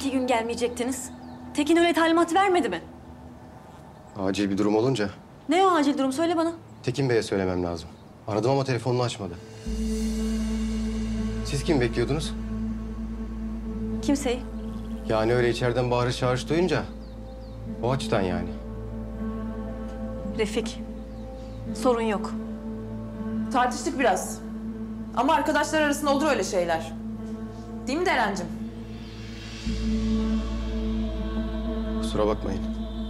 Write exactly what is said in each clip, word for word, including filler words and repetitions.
iki gün gelmeyecektiniz? Tekin öyle talimat vermedi mi? Acil bir durum olunca Ne o acil durum? Söyle bana. Tekin Bey'e söylemem lazım. Aradım ama telefonunu açmadı. Siz kim bekliyordunuz? Kimseyi. Yani öyle içeriden bağırış çağırış duyunca o açıdan yani. Refik. Sorun yok. Tartıştık biraz. Ama arkadaşlar arasında olur öyle şeyler. Değil mi Derencim? Kusura bakmayın.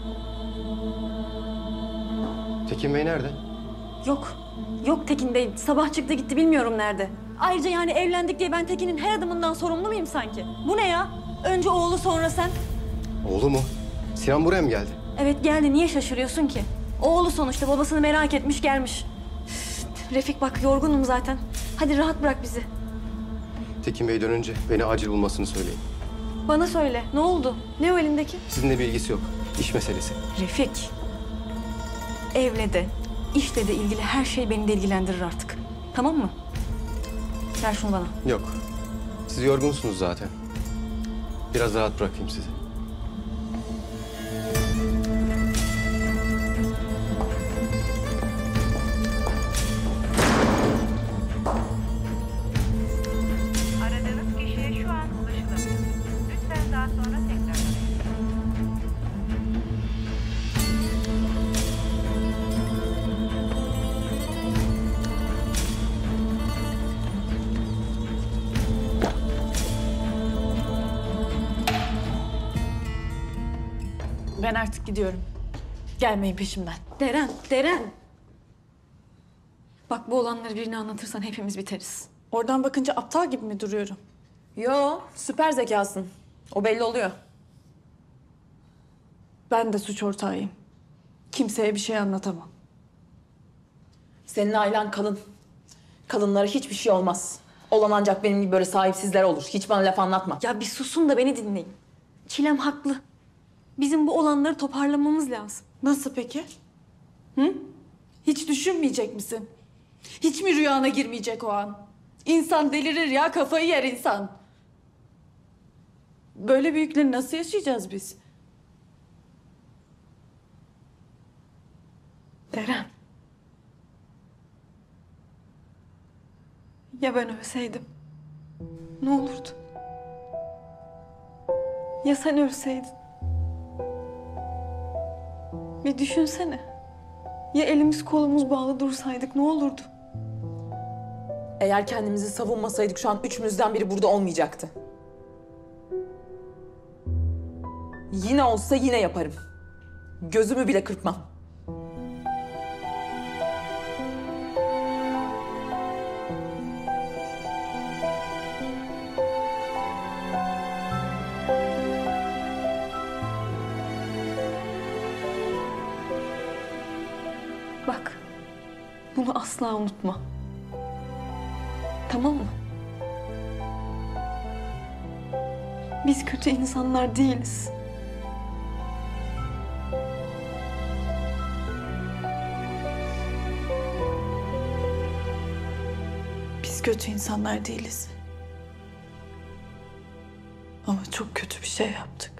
Tekin Bey nerede? Yok. Yok Tekin Bey. Sabah çıktı gitti bilmiyorum nerede. Ayrıca yani evlendik diye ben Tekin'in her adımından sorumlu muyum sanki? Bu ne ya? Önce oğlu sonra sen. Oğlu mu? Sinan buraya mı geldi? Evet geldi. Niye şaşırıyorsun ki? Oğlu sonuçta babasını merak etmiş gelmiş. Üf, Refik bak yorgunum zaten. Hadi rahat bırak bizi. Tekin Bey dönünce beni acil bulmasını söyleyin. Bana söyle. Ne oldu? Ne o elindeki? Sizinle bir ilgisi yok. İş meselesi. Refik. Evle de, işle de ilgili her şey beni de ilgilendirir artık. Tamam mı? Ver şunu bana. Yok. Siz yorgunsunuz zaten. Biraz rahat bırakayım sizi. Aradığınız kişiye şu an ulaşılamıyor. Lütfen daha sonra tekrar arayın. Ben artık gidiyorum. Gelmeyin peşimden. Deren, Deren. Bak bu olanları birine anlatırsan hepimiz biteriz. Oradan bakınca aptal gibi mi duruyorum? Yo, süper zekasın. O belli oluyor. Ben de suç ortağıyım. Kimseye bir şey anlatamam. Senin ailen kalın. Kalınlara hiçbir şey olmaz. Olan ancak benim gibi böyle sahipsizler olur. Hiç bana laf anlatma. Ya bir susun da beni dinleyin. Çilem haklı. Bizim bu olanları toparlamamız lazım. Nasıl peki? Hı? Hiç düşünmeyecek misin? Hiç mi rüyana girmeyecek o an? İnsan delirir ya, kafayı yer insan. Böyle bir yükle nasıl yaşayacağız biz? Deren. Ya ben ölseydim? Ne olurdu? Ya sen ölseydin? Bir düşünsene. Ya elimiz kolumuz bağlı dursaydık ne olurdu? Eğer kendimizi savunmasaydık şu an üçümüzden biri burada olmayacaktı. Yine olsa yine yaparım. Gözümü bile kırpmam. Bak. Bunu asla unutma. Tamam mı? Biz kötü insanlar değiliz. Biz kötü insanlar değiliz. Ama çok kötü bir şey yaptık.